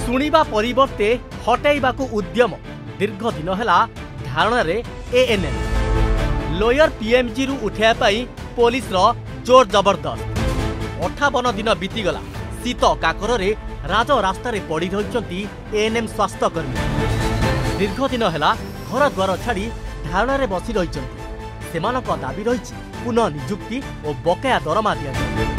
शुणिबा परिवर्ते हटाइबाकू उद्यम दीर्घ दिन है धारणा एएनएम लोयर पीएमजी रु उठाया पुलिस जोर जबरदस्त 58 दिन बीतीगला शीत काकर राज रास्त पड़ी रही एएनएम स्वास्थ्यकर्मी दीर्घ दिन है घर द्वार छाड़ी धारणा बसी रही दाबी रही पुनः निजुक्ति और बकाया दरमा दि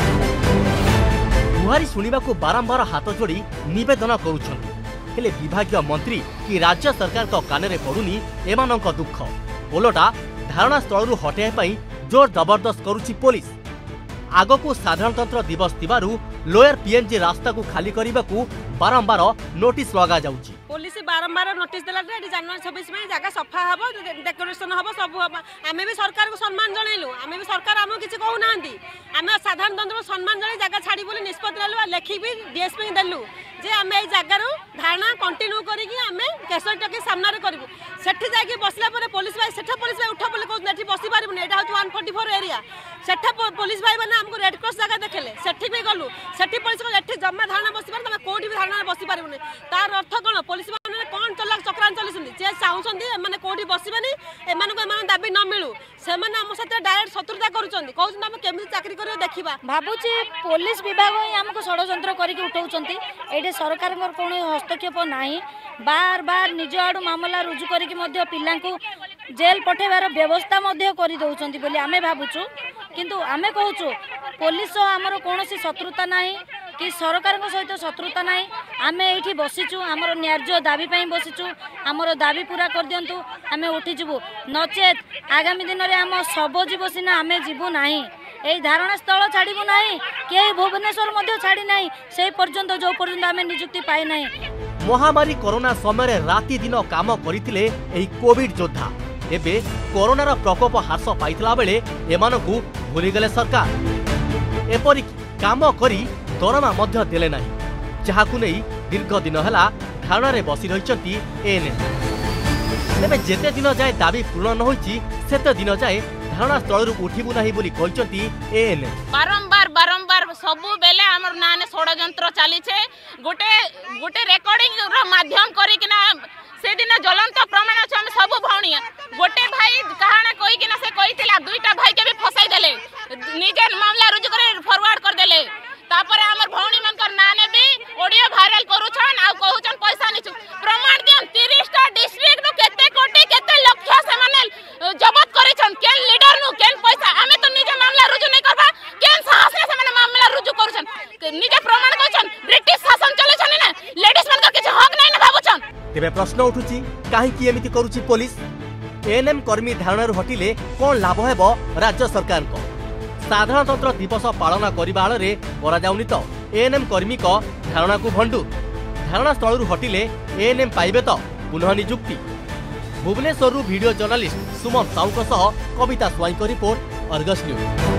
गुहारी शुणा बारंबार हाथ जोड़ी निवेदन करुछन्ति विभागीय मंत्री कि राज्य सरकार कान पड़ुनी एमान दुख ओलटा धारणा स्थल हटाइबा जोर जबरदस्त करुछि पुलिस आगकू साधारणतंत्र दिवस थिबारु लोयर पीएमजी रास्ता को खाली करने को बारंबार नोटिस लगा जाउछि पुलिस बारंबार नोटिस देला जनवरी 26 में जगह सफा हम डेकोरेशन हम सब हम आम भी सरकार को सम्मान जनइलु आम भी सरकार आम किसी कहूना आम साधारण तंत्र सम्मान जन जगह छाड़ी बोली निष्पत्ति नेलु लेखिक भी डीएसपी देलु जे आम ए जगार धारणा कंटिन्यू करिकी आम केसर टकी सामना करूँ सेठी जाके बसला पुलिस भाई सेठा पुलिस भाई उठ बोले कहते बसी पारूनी यहाँ हूँ 144 एरिया सेठा पुलिस भाई मैंने आमको रेड क्रॉस जगह देखले सेठी भी गलु सेठी पुलिस एठी जमा धारणा बसी पार तुम कौटी भी धारणा बसी पारूनी तार अर्थ कौन पुलिस मैंने कौन चला चक्रांत चलुँच जे चाहते मैंने कौटी बसबेनी एम दाबी न मिलू से आम साथ डायरेक्ट शत्रुता करें चाकरी कर देखा भावुची पुलिस विभाग ही आमको षड्यंत्र करके उठाउछंती एटे सरकार कौन हस्तक्षेप नहीं बार बार निज आड़ मामला रुजु करके पिला जेल पठेबार व्यवस्था कर दौरान बोली आमे भावुचु किंतु आमे कहूँ पुलिस आमर कौन शत्रुता नहीं कि सरकार सहित शत्रुता ना आम ये बसीचु आमर न्याय्य दाबी बसीचु आमर दाबी पूरा कर दिंतु आम उठीजु नचेत आगामी दिन में आम शब जीव सीना आम जीवु ना यही धारणा स्थल छाड़ू ना कई भुवनेश्वर छाड़ी ना से पर्यंत जो पर्यंत आम निजुक्ति पाई ना महामारी कोरोना समय राति दिन काम करथिले एही कोविड योद्धा एबे कोरोनार प्रकोप ह्रास पाइतला बेले एमानकु भूलीगले सरकार एपरिक काम करी दरमा मध्य देले नहीं जहाकु नहीं दीर्घ दिन है धारणा बसी रही एएनएम तेज जेते दिन जाए दाबी पूर्ण न होइछि सेते दिन जाए धारणा स्थल उठिबु नाही बोली कहचंती एएनएम बारंबार बारंबार सबु बेले हमर नाने षड्यंत्र चली छे गोटे गोटे रेकॉर्डिंग रो माध्यम करिकिना से दिन ज्वलंत प्रमाण अछि हम सब भौणी गोटे भाई कहाना कोई किना से कहितला दुईटा भाई के भी फसाई देले निजे मामला रुजु करे फॉरवर्ड कर देले तापर हमर भौणी मनकर नाने भी ऑडियो वायरल करूछन आ कहूछन पैसा निछु प्रमाण दियन 30 टा डिस्ट्रिक्ट नु केते कोटी केते लक्ष से माने जब्त करिछन केन लीडर नु केन पैसा हमें तो निजे मामला रुजु नै करबा केन साहस से माने मामला रुजु करूछन निजे प्रमाण कहछन ब्रिटिश शासन चले छन ना लेडीज मनकर किछ हक नै न भाबुछन तेबे प्रश्न उठुची काहे की एमिति करूची पुलिस एएनएम कर्मी धारणा हटिले कोन लाभ हेबो राज्य सरकार को साधारणतंत्र दिवस पालन करने कराଯାଉନି तो एएनएम कर्मी को धारणा को भंडू धारणा स्थल हटिले एएनएम पाइबे तो पुनः निजुक्ति Bhubaneswar video journalist Suman Sahu Kavita Swain report Argus news.